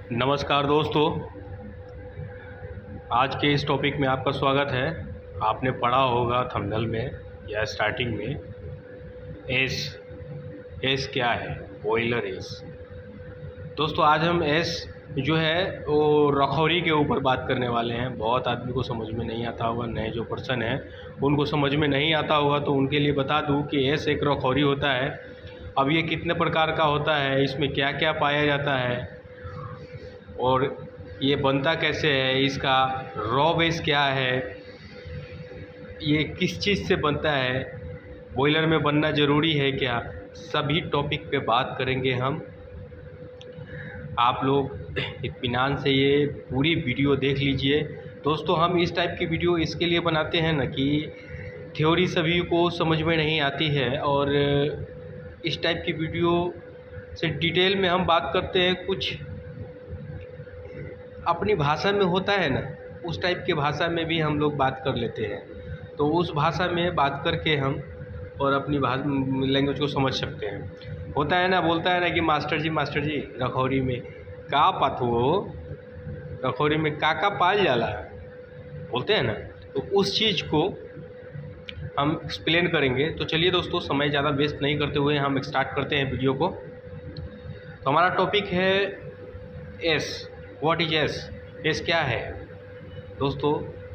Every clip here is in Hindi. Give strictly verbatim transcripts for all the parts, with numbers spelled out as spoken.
नमस्कार दोस्तों, आज के इस टॉपिक में आपका स्वागत है। आपने पढ़ा होगा थंबनेल में या स्टार्टिंग में, एस एस क्या है, बॉयलर एस। दोस्तों आज हम एस जो है वो रखौरी के ऊपर बात करने वाले हैं। बहुत आदमी को समझ में नहीं आता होगा, नए जो पर्सन हैं उनको समझ में नहीं आता होगा, तो उनके लिए बता दूं कि एस एक रखौरी होता है। अब ये कितने प्रकार का होता है, इसमें क्या क्या पाया जाता है और ये बनता कैसे है, इसका रॉ बेस क्या है, ये किस चीज़ से बनता है, बॉयलर में बनना ज़रूरी है क्या, सभी टॉपिक पे बात करेंगे हम। आप लोग इत्मीनान से ये पूरी वीडियो देख लीजिए। दोस्तों हम इस टाइप की वीडियो इसके लिए बनाते हैं ना कि थ्योरी सभी को समझ में नहीं आती है, और इस टाइप की वीडियो से डिटेल में हम बात करते हैं। कुछ अपनी भाषा में होता है ना, उस टाइप के भाषा में भी हम लोग बात कर लेते हैं, तो उस भाषा में बात करके हम और अपनी भाषा लैंग्वेज को समझ सकते हैं। होता है ना, बोलता है ना कि मास्टर जी मास्टर जी रखौरी में का पाथो, रखौरी में का का पाल जाला, बोलते हैं ना, तो उस चीज़ को हम एक्सप्लेन करेंगे। तो चलिए दोस्तों, समय ज़्यादा वेस्ट नहीं करते हुए हम स्टार्ट करते हैं वीडियो को। तो हमारा टॉपिक है ash. What is ash? Ash क्या है दोस्तों?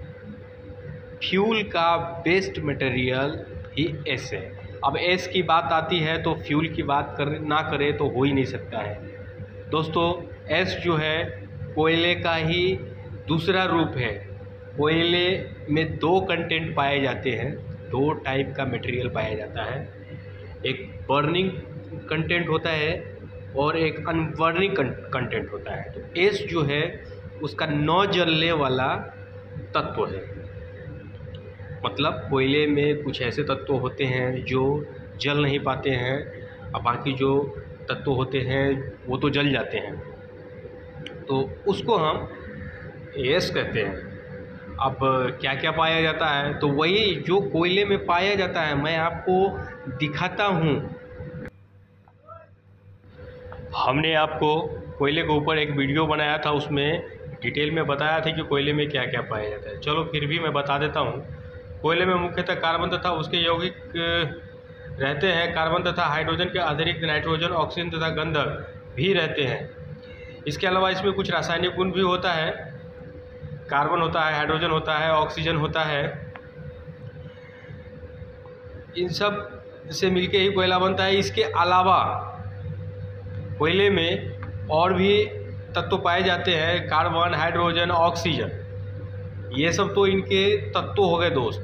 फ्यूल का बेस्ट मटेरियल ही एस है। अब एस की बात आती है तो फ्यूल की बात कर ना करें तो हो ही नहीं सकता है दोस्तों। एस जो है कोयले का ही दूसरा रूप है। कोयले में दो कंटेंट पाए जाते हैं, दो टाइप का मटेरियल पाया जाता है। एक बर्निंग कंटेंट होता है और एक अनबर्निंग कंटेंट होता है। तो एस जो है उसका न जलने वाला तत्व है। मतलब कोयले में कुछ ऐसे तत्व होते हैं जो जल नहीं पाते हैं, और बाकी जो तत्व होते हैं वो तो जल जाते हैं, तो उसको हम एस कहते हैं। अब क्या क्या पाया जाता है, तो वही जो कोयले में पाया जाता है मैं आपको दिखाता हूँ। हमने आपको कोयले के ऊपर एक वीडियो बनाया था, उसमें डिटेल में बताया था कि कोयले में क्या क्या पाया जाता है। चलो फिर भी मैं बता देता हूँ। कोयले में मुख्यतः कार्बन तथा उसके यौगिक रहते हैं। कार्बन तथा हाइड्रोजन के अतिरिक्त नाइट्रोजन, ऑक्सीजन तथा गंधक भी रहते हैं। इसके अलावा इसमें कुछ रासायनिक गुण भी होता है। कार्बन होता है, हाइड्रोजन होता है, ऑक्सीजन होता है। इन सब से मिलके ही कोयला बनता है। इसके अलावा कोयले में और भी तत्व पाए जाते हैं, कार्बन, हाइड्रोजन, ऑक्सीजन, ये सब तो इनके तत्व हो गए दोस्त,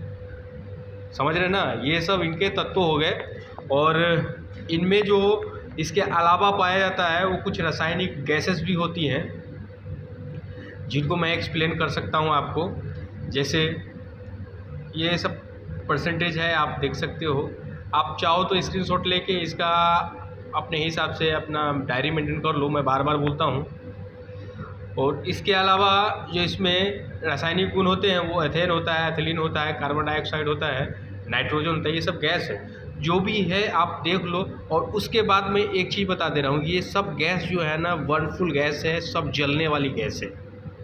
समझ रहे ना, ये सब इनके तत्व हो गए। और इनमें जो इसके अलावा पाया जाता है वो कुछ रासायनिक गैसेस भी होती हैं, जिनको मैं एक्सप्लेन कर सकता हूँ आपको। जैसे ये सब परसेंटेज है, आप देख सकते हो। आप चाहो तो स्क्रीनशॉट लेके इसका अपने हिसाब से अपना डायरी मेंटेन कर लो, मैं बार बार बोलता हूँ। और इसके अलावा जो इसमें रासायनिक गुण होते हैं वो एथेन होता है, एथिलीन होता है, कार्बन डाइऑक्साइड होता है, नाइट्रोजन होता है, ये सब गैस है। जो भी है आप देख लो। और उसके बाद मैं एक चीज़ बता दे रहा हूँ, ये सब गैस जो है ना वर्नफुल गैस है, सब जलने वाली गैस है,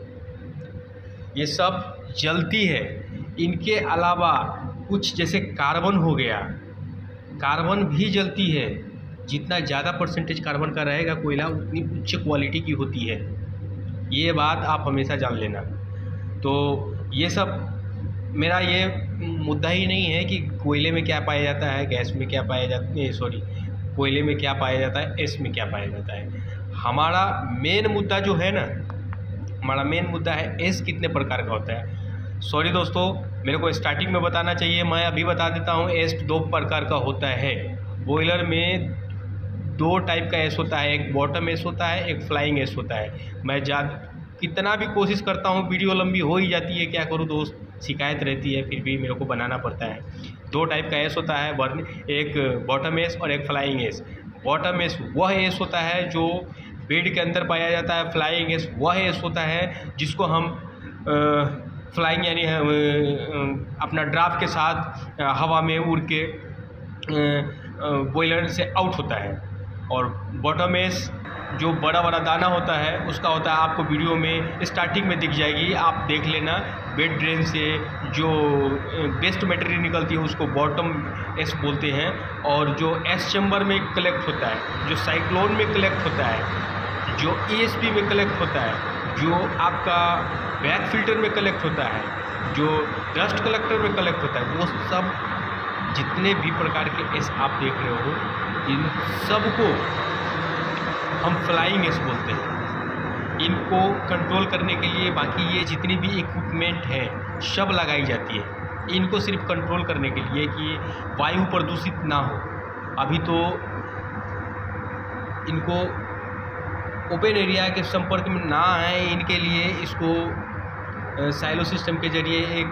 ये सब जलती है। इनके अलावा कुछ जैसे कार्बन हो गया, कार्बन भी जलती है। जितना ज़्यादा परसेंटेज कार्बन का रहेगा कोयला उतनी उच्च क्वालिटी की होती है, ये बात आप हमेशा जान लेना। तो ये सब मेरा ये मुद्दा ही नहीं है कि कोयले में क्या पाया जाता है, गैस में क्या पाया जाता है, सॉरी कोयले में क्या पाया जाता है, एस में क्या पाया जाता है। हमारा मेन मुद्दा जो है ना, हमारा मेन मुद्दा है एस कितने प्रकार का होता है। सॉरी दोस्तों, मेरे को स्टार्टिंग में बताना चाहिए, मैं अभी बता देता हूँ। एस दो प्रकार का होता है। बॉयलर में दो टाइप का एस होता है, एक बॉटम एस होता है, एक फ्लाइंग एस होता है। मैं जा कितना भी कोशिश करता हूँ, वीडियो लंबी हो ही जाती है, क्या करूँ दोस्त, शिकायत रहती है, फिर भी मेरे को बनाना पड़ता है। दो टाइप का एस होता है, एक बॉटम एस और एक फ्लाइंग एस। बॉटम एस वह एस होता है जो बेड के अंदर पाया जाता है। फ्लाइंग एस वह एस होता है जिसको हम फ्लाइंग यानी अपना ड्राफ्ट के साथ हवा में उड़ के बॉयलर से आउट होता है। और बॉटम एस जो बड़ा बड़ा दाना होता है उसका होता है, आपको वीडियो में स्टार्टिंग में दिख जाएगी, आप देख लेना। बेड ड्रेन से जो वेस्ट मटेरियल निकलती है उसको बॉटम एस बोलते हैं, और जो एस चैम्बर में कलेक्ट होता है, जो साइक्लोन में कलेक्ट होता है, जो ईएसपी में कलेक्ट होता है, जो आपका बैक फिल्टर में कलेक्ट होता है, जो डस्ट कलेक्टर में कलेक्ट होता है, वो सब जितने भी प्रकार के एस आप देख रहे हो, इन सबको हम फ्लाइंग एस बोलते हैं। इनको कंट्रोल करने के लिए बाकी ये जितनी भी इक्विपमेंट है सब लगाई जाती है, इनको सिर्फ कंट्रोल करने के लिए कि वायु प्रदूषित ना हो। अभी तो इनको ओपन एरिया के संपर्क में ना आए, इनके लिए इसको साइलो सिस्टम के जरिए एक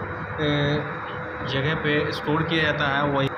जगह पे स्टोर किया जाता है, वही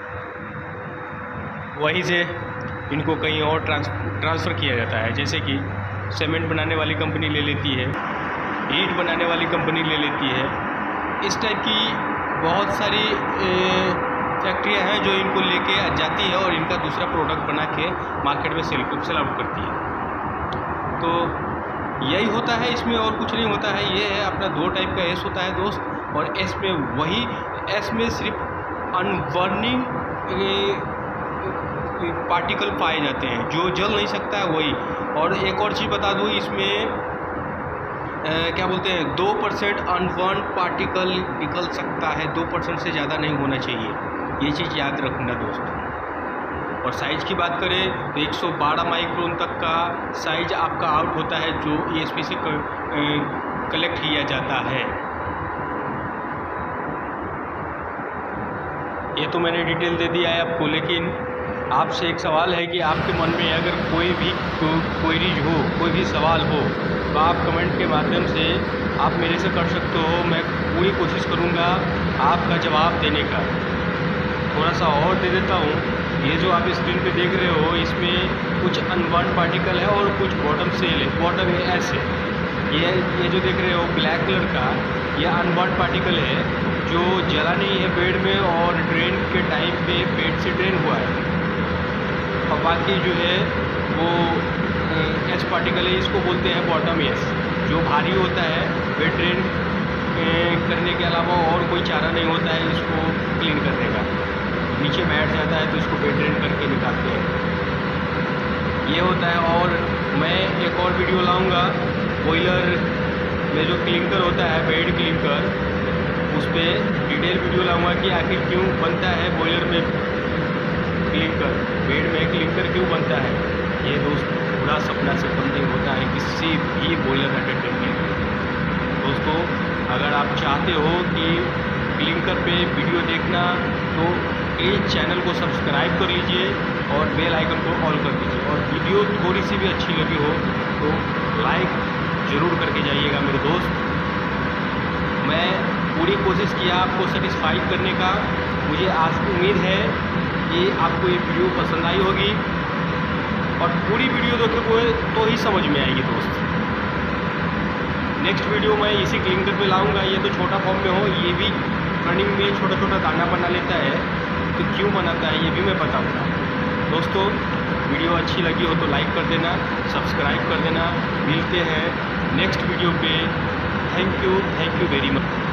वहीं से इनको कहीं और ट्रांस ट्रांसफ़र किया जाता है। जैसे कि सीमेंट बनाने वाली कंपनी ले लेती है, ईंट बनाने वाली कंपनी ले लेती है, इस टाइप की बहुत सारी फैक्ट्रियां हैं जो इनको लेके जाती है और इनका दूसरा प्रोडक्ट बना के मार्केट में सेल सेल आउट करती है। तो यही होता है इसमें, और कुछ नहीं होता है। ये है अपना दो टाइप का एस होता है दोस्त, और एस में वही एस में सिर्फ अनबर्निंग पार्टिकल पाए जाते हैं, जो जल नहीं सकता है वही। और एक और चीज़ बता दूँ, इसमें आ, क्या बोलते हैं, दो परसेंट अनबर्न पार्टिकल निकल सकता है, दो परसेंट से ज़्यादा नहीं होना चाहिए। ये चीज़ याद रखना दोस्त। और साइज़ की बात करें तो एक सौ बारह माइक्रोन तक का साइज आपका आउट होता है, जो ईएसपी से कलेक्ट किया जाता है। ये तो मैंने डिटेल दे दिया है आपको, लेकिन आपसे एक सवाल है कि आपके मन में अगर कोई भी को, क्वेरीज हो, कोई भी सवाल हो, तो आप कमेंट के माध्यम से आप मेरे से कर सकते हो। मैं पूरी कोशिश करूँगा आपका जवाब देने का। थोड़ा सा और दे देता हूँ, ये जो आप स्क्रीन पे देख रहे हो, इसमें कुछ अनबर्न पार्टिकल है और कुछ बॉटम सेल है, बॉटम एस है। ये ये जो देख रहे हो ब्लैक कलर का, ये अनबर्न पार्टिकल है जो जला नहीं है बेड में, और ड्रेन के टाइम पे बेड से ड्रेन हुआ है। और बाकी जो है वो एस पार्टिकल है, इसको बोलते हैं बॉटम एस, जो भारी होता है। बेड ड्रेन करने के अलावा और कोई चारा नहीं होता है इसको क्लीन करने का, नीचे बैठ जाता है तो इसको बेड ड्रेन करके निकालते हैं, ये होता है। और मैं एक और वीडियो लाऊंगा बॉयलर में जो क्लिंकर होता है, बेड क्लिंकर, उस पर डिटेल वीडियो लाऊंगा कि आखिर क्यों बनता है बॉयलर में क्लिंकर, बेड में क्लिंकर क्यों बनता है। ये दोस्त पूरा सपना से बंद नहीं होता है किसी भी बॉयलर अटेंडेंट के लिए। दोस्तों, अगर आप चाहते हो कि क्लिंकर पे वीडियो देखना, तो प्लीज़ चैनल को सब्सक्राइब कर लीजिए और बेल आइकन को ऑल कर दीजिए। और वीडियो थोड़ी सी भी अच्छी लगी हो तो लाइक ज़रूर करके जाइएगा मेरे दोस्त। मैं पूरी कोशिश किया आपको सेटिस्फाई करने का। मुझे आज उम्मीद है कि आपको ये वीडियो पसंद आई होगी, और पूरी वीडियो देखोगे तो ही समझ में आएगी दोस्त। नेक्स्ट वीडियो मैं इसी क्लिंकर पे लाऊंगा। ये तो छोटा फॉर्म में हो, ये भी रनिंग में छोटा छोटा दाना बना लेता है, तो क्यों बनाता है ये भी मैं बताऊंगा। दोस्तों, वीडियो अच्छी लगी हो तो लाइक कर देना, सब्सक्राइब कर देना। मिलते हैं नेक्स्ट वीडियो पे। Thank you, thank you very much.